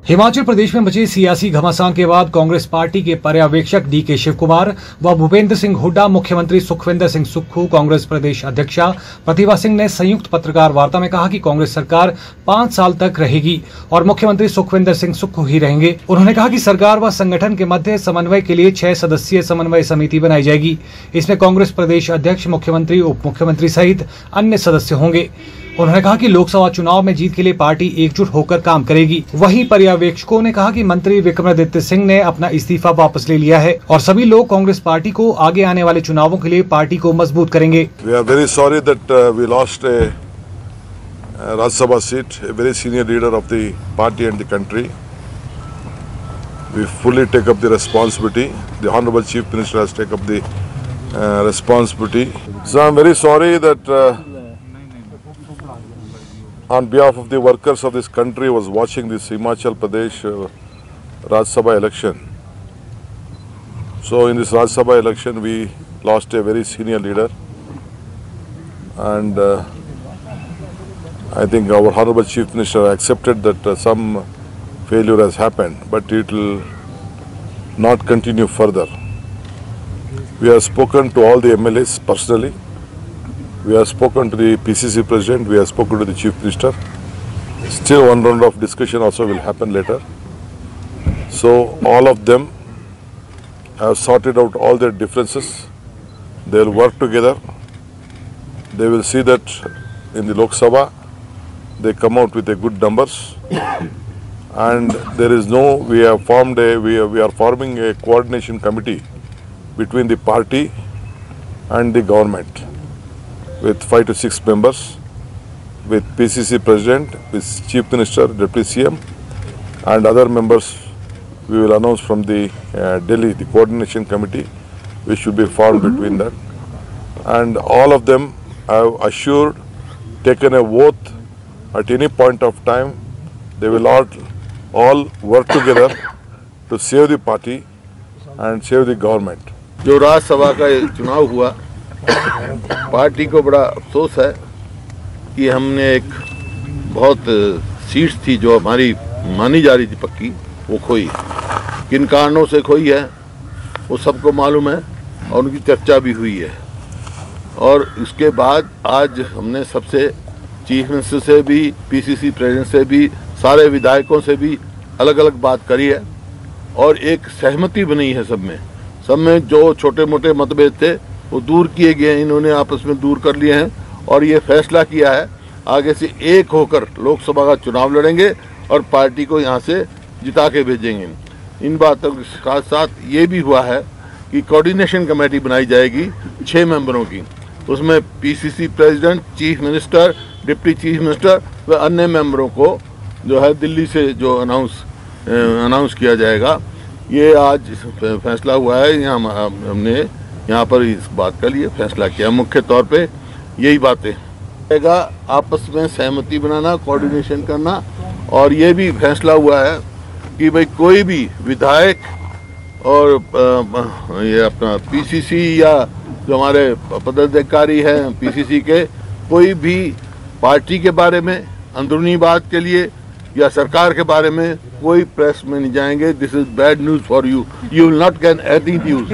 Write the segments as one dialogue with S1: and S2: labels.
S1: हिमाचल प्रदेश में मचे सियासी घमासान के बाद कांग्रेस पार्टी के पर्यवेक्षक डीके शिव कुमार व भूपेंद्र सिंह हुड्डा, मुख्यमंत्री सुखविंदर सिंह सुक्खू, कांग्रेस प्रदेश अध्यक्षा प्रतिभा सिंह ने संयुक्त पत्रकार वार्ता में कहा कि कांग्रेस सरकार 5 साल तक रहेगी और मुख्यमंत्री सुखविंदर सिंह सुक्खू ही रहेंगे। उन्होंने कहा कि सरकार व संगठन के मध्य समन्वय के लिए 6 सदस्यीय समन्वय समिति बनाई जाएगी। इसमें कांग्रेस प्रदेश अध्यक्ष, मुख्यमंत्री, उप मुख्यमंत्री सहित अन्य सदस्य होंगे। उन्होंने कहा कि लोकसभा चुनाव में जीत के लिए पार्टी एकजुट होकर काम करेगी। वहीं पर्यवेक्षकों ने कहा कि मंत्री विक्रमादित्य सिंह ने अपना इस्तीफा वापस ले लिया है और सभी लोग कांग्रेस पार्टी को आगे आने वाले चुनावों के लिए पार्टी को मजबूत करेंगे।
S2: We are very sorry that we lost a Rajya Sabha seat, a very senior leader of the party and the country. We fully take up the responsibility. The Honorable Chief Minister has taken up the responsibility. So I am very sorry that on behalf of the workers of this country was watching this Himachal Pradesh Rajya Sabha election. So in this Rajya Sabha election we lost a very senior leader, and I think our Honorable Chief Minister accepted that some failure has happened, but it will not continue further. We have spoken to all the MLAs personally. We have spoken to the PCC President, we have spoken to the Chief Minister. Still one round of discussion also will happen later. So all of them have sorted out all their differences. They will work together. They will see that in the Lok Sabha they come out with a good numbers. And there is no, we are forming a coordination committee between the party and the government, with 5 to 6 members, with PCC President, with Chief Minister, Deputy CM, and other members we will announce from the Delhi, the coordination committee, which should be formed between that. And all of them have assured, taken a oath, at any point of time, they will all work together to save the party and save the government.
S3: जो राज्यसभा का चुनाव हुआ, party को बड़ा अफसोस है कि हमने एक बहुत सीट्स थी जो हमारी मानी जा रही थी पक्की, वो खोई। किन कारणों से खोई है वो सबको मालूम है और उनकी चर्चा भी हुई है। और इसके बाद आज हमने सबसे, चीफ मिनिस्टर से भी, पीसीसी प्रेसिडेंट से भी, सारे विधायकों से भी अलग अलग बात करी है और एक सहमति बनी है सब में जो छोटे मोटे मतभेद थे वो दूर किए गए, इन्होंने आपस में दूर कर लिए हैं और ये फैसला किया है आगे से एक होकर लोकसभा का चुनाव लड़ेंगे और पार्टी को यहाँ से जिता के भेजेंगे। इन बातों के साथ साथ ये भी हुआ है कि कोऑर्डिनेशन कमेटी बनाई जाएगी 6 मेंबरों की। उसमें PCC president, chief minister, deputy chief minister व अन्य मेंबरों को जो है दिल्ली से जो अनाउंस किया जाएगा। ये आज फैसला हुआ है, हमने यहाँ पर इस बात का लिए फैसला किया। मुख्य तौर पे यही बातें रहेगा, आपस में सहमति बनाना, कोऑर्डिनेशन करना। और ये भी फैसला हुआ है कि भाई कोई भी विधायक और ये अपना पीसीसी या जो हमारे पदाधिकारी हैं पीसीसी के, कोई भी पार्टी के बारे में अंदरूनी बात के लिए या सरकार के बारे में कोई प्रेस में नहीं जाएंगे। This is bad news for you, you will not get any news.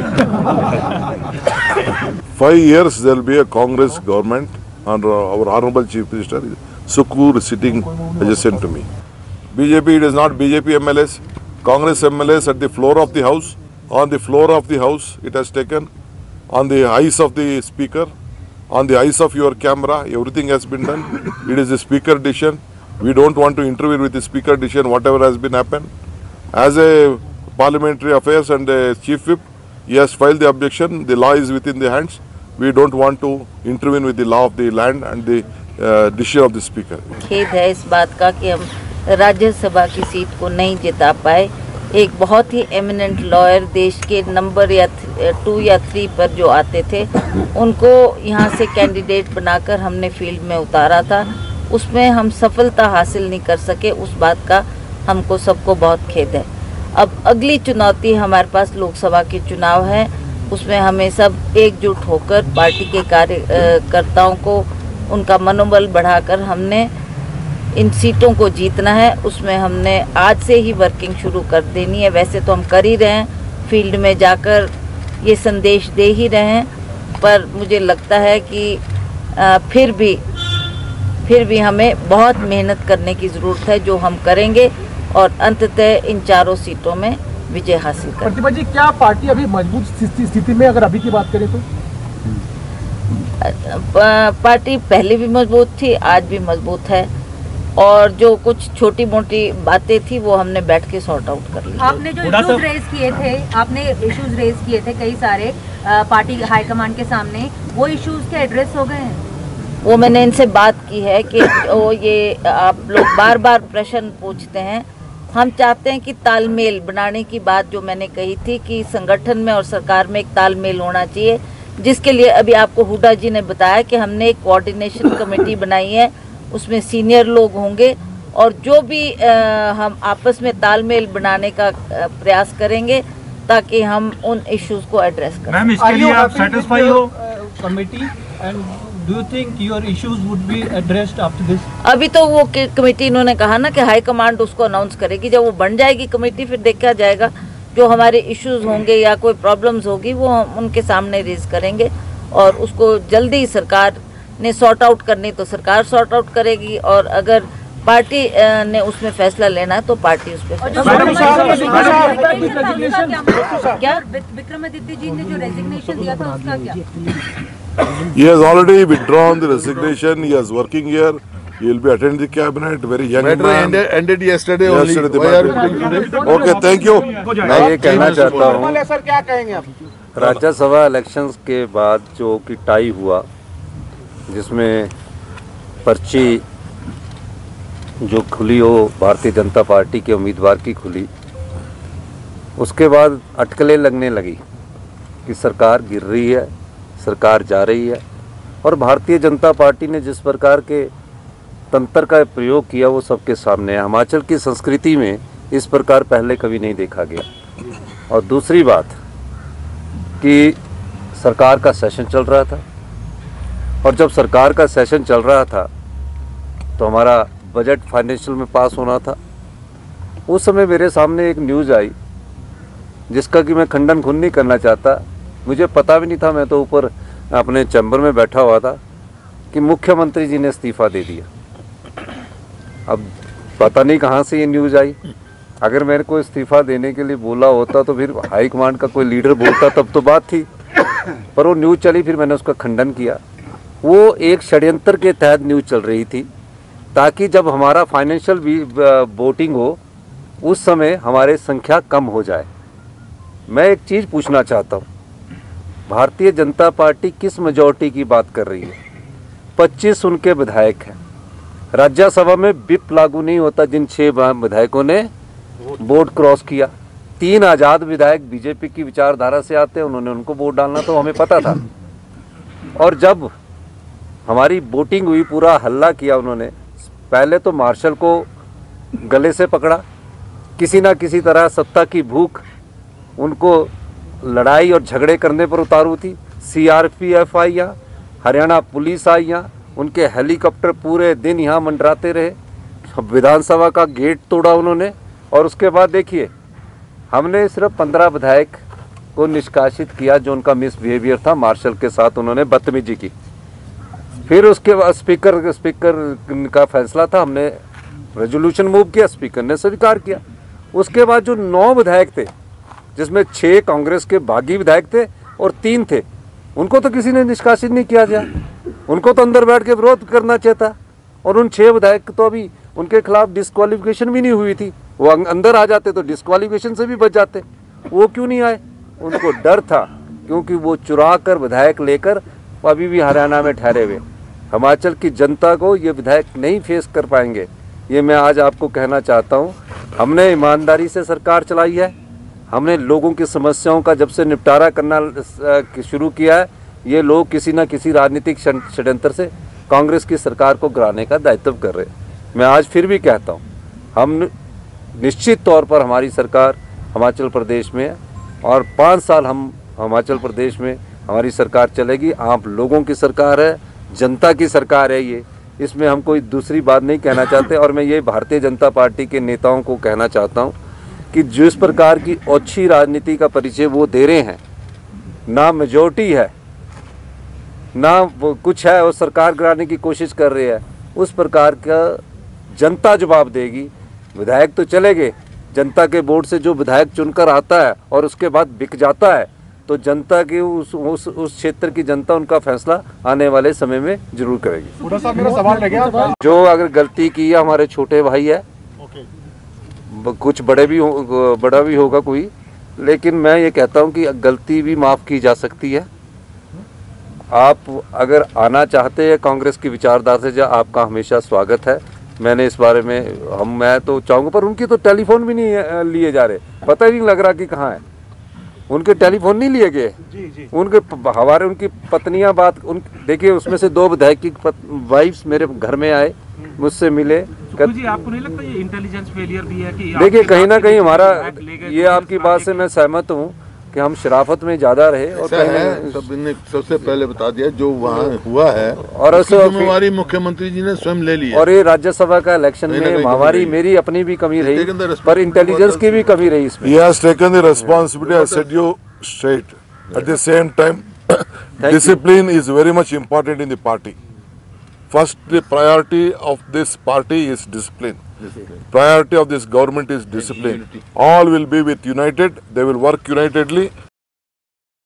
S2: 5 years there will be a Congress government under our Honorable Chief Minister Sukkhu sitting adjacent to me. BJP, it is not BJP MLAs, Congress MLAs at the floor of the house. On the floor of the house it has taken, on the eyes of the speaker, on the eyes of your camera, everything has been done. It is the speaker decision. We don't want to interfere with the speaker decision, whatever has been happened. As a parliamentary affairs and a chief whip, he has filed the objection. The law is within the hands. We don't want to intervene with the law of the land and the decision of the speaker.
S4: खेद है इस बात का कि हम राज्यसभा की seat को नहीं जिता पाए। एक बहुत ही एमिनेंट लॉयर, देश के नंबर 2 या 3 पर जो आते थे, उनको यहाँ से कैंडिडेट बनाकर हमने फील्ड में उतारा था। उसमें हम सफलता हासिल नहीं कर सके, उस बात का हमको सबको बहुत खेद है। अब अगली चुनौती हमारे पास लोकसभा के चुनाव है, उसमें हमें सब एकजुट होकर पार्टी के कार्यकर्ताओं को उनका मनोबल बढ़ाकर हमने इन सीटों को जीतना है, उसमें हमने आज से ही वर्किंग शुरू कर देनी है। वैसे तो हम कर ही रहे हैं, फील्ड में जाकर ये संदेश दे ही रहे हैं, पर मुझे लगता है कि फिर भी हमें बहुत मेहनत करने की ज़रूरत है, जो हम करेंगे और अंततः इन चारों सीटों में विजय हासिल करेंगे।
S5: प्रतिभा जी, क्या पार्टी अभी मजबूत स्थिति में, अगर अभी की बात करें तो?
S4: पार्टी पहले भी मजबूत थी, आज भी मजबूत है, और जो कुछ छोटी मोटी बातें थी वो हमने बैठ के सॉर्ट आउट कर ली।
S6: आपने जो इश्यूज रेज किए थे कई सारे पार्टी हाईकमान के सामने, वो इश्यूज के एड्रेस हो गए हैं?
S4: वो मैंने इनसे बात की है कि ये आप लोग बार बार प्रश्न पूछते हैं। हम चाहते हैं कि तालमेल बनाने की बात जो मैंने कही थी कि संगठन में और सरकार में एक तालमेल होना चाहिए, जिसके लिए अभी आपको हुड्डा जी ने बताया कि हमने एक कोऑर्डिनेशन कमेटी बनाई है, उसमें सीनियर लोग होंगे और जो भी हम आपस में तालमेल बनाने का प्रयास करेंगे ताकि हम उन इश्यूज को एड्रेस करें।
S7: मैम, इसके लिए आप सेटिस्फाई हो?
S5: Committee, and do you think your issues would be addressed after this?
S4: अभी तो वो कमेटी इन्होंने कहा ना कि हाई कमांड उसको अनाउंस करेगी, जब वो बन जाएगी कमेटी फिर देखा जाएगा। जो हमारे इश्यूज होंगे या कोई प्रॉब्लम्स होगी वो हम उनके सामने रेज करेंगे और उसको जल्दी सरकार ने सॉर्ट आउट करनी तो सरकार सॉर्ट आउट करेगी, और अगर पार्टी ने उसमें फैसला लेना है तो पार्टी उस पर
S6: क्या विक्रमादित्य जी ने जो रेजिग्नेशन दिया था उसका क्या?
S2: He has already withdrawn the resignation. He is working here. He will be attending the cabinet. Very young
S3: Matter
S2: man.
S3: ended yesterday only.
S2: Yesterday the
S3: Why are
S2: matter.
S3: you doing today?
S2: Okay, thank you.
S8: मैं ये कहना चाहता हूँ,
S5: sir क्या कहेंगे आप?
S8: Rajya Sabha elections के बाद जो कि टाई हुआ, जिसमें पर्ची जो खुली हो भारतीय जनता पार्टी के उम्मीदवार की खुली, उसके बाद अटकलें लगने लगी कि सरकार गिर रही है, सरकार जा रही है, और भारतीय जनता पार्टी ने जिस प्रकार के तंत्र का प्रयोग किया वो सबके सामने है। हिमाचल की संस्कृति में इस प्रकार पहले कभी नहीं देखा गया। और दूसरी बात कि सरकार का सेशन चल रहा था, और जब सरकार का सेशन चल रहा था तो हमारा बजट फाइनेंशियल में पास होना था। उस समय मेरे सामने एक न्यूज़ आई जिसका कि मैं खंडन खुद नहीं करना चाहता, मुझे पता भी नहीं था, मैं तो ऊपर अपने चैम्बर में बैठा हुआ था, कि मुख्यमंत्री जी ने इस्तीफ़ा दे दिया। अब पता नहीं कहाँ से ये न्यूज़ आई। अगर मेरे को इस्तीफ़ा देने के लिए बोला होता तो फिर हाई कमांड का कोई लीडर बोलता तब तो बात थी, पर वो न्यूज़ चली, फिर मैंने उसका खंडन किया। वो एक षड्यंत्र के तहत न्यूज़ चल रही थी ताकि जब हमारा फाइनेंशियल वोटिंग हो उस समय हमारे संख्या कम हो जाए। मैं एक चीज़ पूछना चाहता हूँ, भारतीय जनता पार्टी किस मेजॉरिटी की बात कर रही है? 25 उनके विधायक हैं। राज्यसभा में विप लागू नहीं होता जिन 6 विधायकों ने वोट क्रॉस किया। 3 आज़ाद विधायक बीजेपी की विचारधारा से आते हैं, उन्होंने उनको वोट डालना तो हमें पता था। और जब हमारी वोटिंग हुई, पूरा हल्ला किया उन्होंने। पहले तो मार्शल को गले से पकड़ा, किसी ना किसी तरह सत्ता की भूख उनको लड़ाई और झगड़े करने पर उतारू थी। CRPF आई यहाँ, हरियाणा पुलिस आई यहाँ, उनके हेलीकॉप्टर पूरे दिन यहाँ मंडराते रहे। विधानसभा का गेट तोड़ा उन्होंने। और उसके बाद देखिए, हमने सिर्फ 15 विधायक को निष्कासित किया जो उनका मिसबिहेवियर था, मार्शल के साथ उन्होंने बदतमीजी की। फिर उसके बाद स्पीकर का फैसला था, हमने रेजोल्यूशन मूव किया, स्पीकर ने स्वीकार किया। उसके बाद जो 9 विधायक थे, जिसमें 6 कांग्रेस के बागी विधायक थे और 3 थे, उनको तो किसी ने निष्कासित नहीं किया गया। उनको तो अंदर बैठ के विरोध करना चाहिए था। और उन 6 विधायक तो अभी उनके खिलाफ डिस्क्वालिफिकेशन भी नहीं हुई थी, वो अंदर आ जाते तो डिस्क्वालिफिकेशन से भी बच जाते। वो क्यों नहीं आए? उनको डर था, क्योंकि वो चुरा कर विधायक लेकर अभी भी हरियाणा में ठहरे हुए। हिमाचल की जनता को ये विधायक नहीं फेस कर पाएंगे, ये मैं आज आपको कहना चाहता हूँ। हमने ईमानदारी से सरकार चलाई है, हमने लोगों की समस्याओं का जब से निपटारा करना शुरू किया है, ये लोग किसी न किसी राजनीतिक षड्यंत्र से कांग्रेस की सरकार को गिराने का दायित्व कर रहे हैं। मैं आज फिर भी कहता हूँ, हम निश्चित तौर पर हमारी सरकार हिमाचल प्रदेश में है और 5 साल हम हिमाचल प्रदेश में हमारी सरकार चलेगी। आप लोगों की सरकार है, जनता की सरकार है। इसमें हम कोई दूसरी बात नहीं कहना चाहते। और मैं ये भारतीय जनता पार्टी के नेताओं को कहना चाहता हूँ कि जिस प्रकार की ओछी राजनीति का परिचय वो दे रहे हैं, ना मेजोरिटी है ना वो कुछ है, वो सरकार गिराने की कोशिश कर रहे हैं, उस प्रकार का जनता जवाब देगी। विधायक तो चले गए, जनता के वोट से जो विधायक चुनकर आता है और उसके बाद बिक जाता है, तो जनता की उस क्षेत्र की जनता उनका फैसला आने वाले समय में जरूर करेगी।
S7: हुड्डा साहब, मेरा सवाल रह गया।
S8: जो अगर गलती की है, हमारे छोटे भाई है, कुछ बड़ा भी होगा कोई, लेकिन मैं ये कहता हूँ कि गलती भी माफ़ की जा सकती है। आप अगर आना चाहते हैं कांग्रेस की विचारधारा से, आपका हमेशा स्वागत है। मैंने इस बारे में मैं तो चाहूँगा, पर उनकी तो टेलीफोन भी नहीं लिए जा रहे, पता ही नहीं लग रहा कि कहाँ है। उनके टेलीफोन नहीं लिए गए, उनकी पत्नियां देखिए, उसमें से 2 विधायक की वाइफ्स मेरे घर में आए, मुझसे मिले।
S7: जी, आपको नहीं लगता ये इंटेलिजेंस फेलियर भी है कि
S8: देखिए कहीं ना कहीं हमारा ये आपकी बात से मैं सहमत हूँ कि हम शराफत में ज्यादा रहे और
S3: सबने सबसे पहले बता दिया जो वहाँ हुआ है,
S8: और
S3: जिम्मेवारी मुख्यमंत्री जी ने स्वयं ले ली।
S8: और ये राज्यसभा का इलेक्शन में हमारी मेरी अपनी भी कमी रही, पर इंटेलिजेंस की भी कमी रही इसमें।
S2: He has taken the responsibility. I said you straight. At the same time, discipline is very much important in the party. First, the priority of this party is discipline. Priority of this government is discipline. All will be with united. They will work unitedly.